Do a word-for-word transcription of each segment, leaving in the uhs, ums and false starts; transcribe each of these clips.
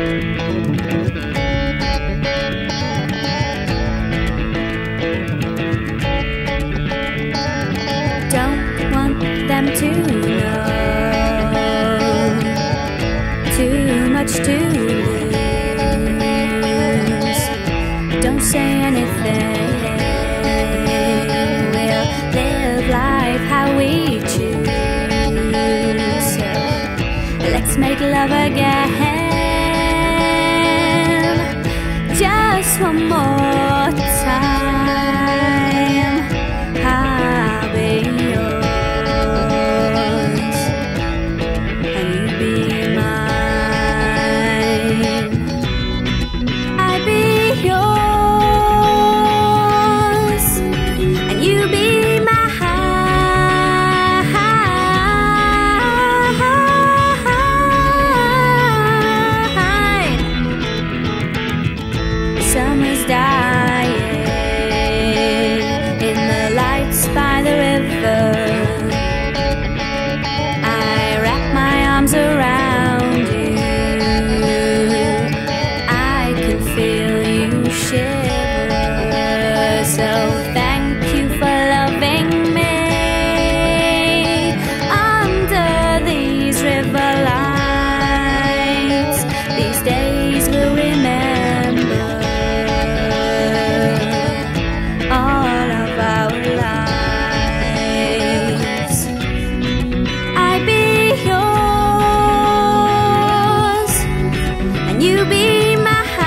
Don't want them to know too much to lose. Don't say anything. We'll live life how we choose. So let's make love again, just one more time. I'll be yours, and you be mine. I'll be yours, and you be mine. Summer's dying in the lights by the river. I wrap my arms around you. I can feel you shiver. So thank you for loving me under these river lights. These days we'll remember all of our lives. I'll be yours, and you be mine.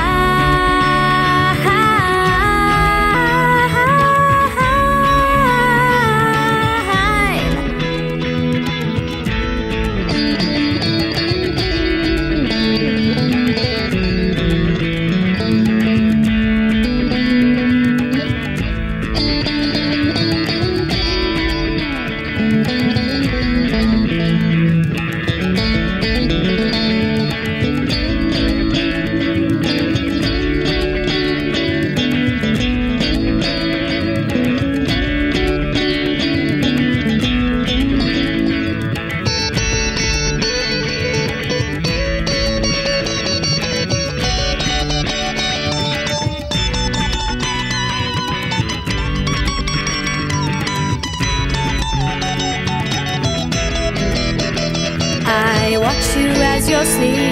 I watch you as you're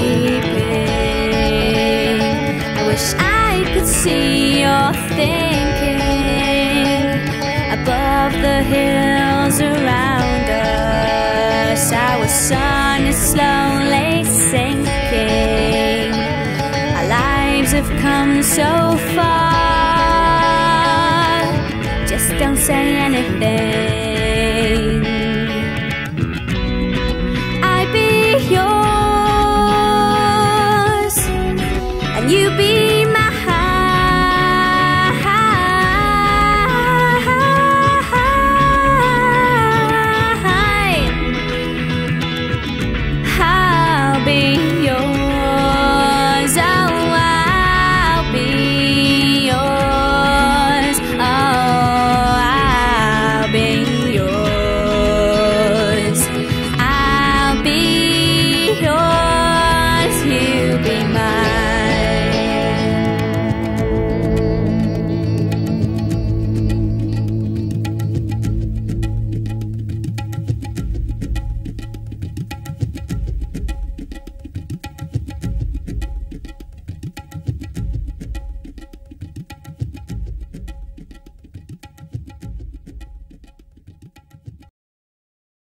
sleeping. I wish I could see you're thinking. Above the hills around us, our sun is slowly sinking. Our lives have come so far. Just don't say anything.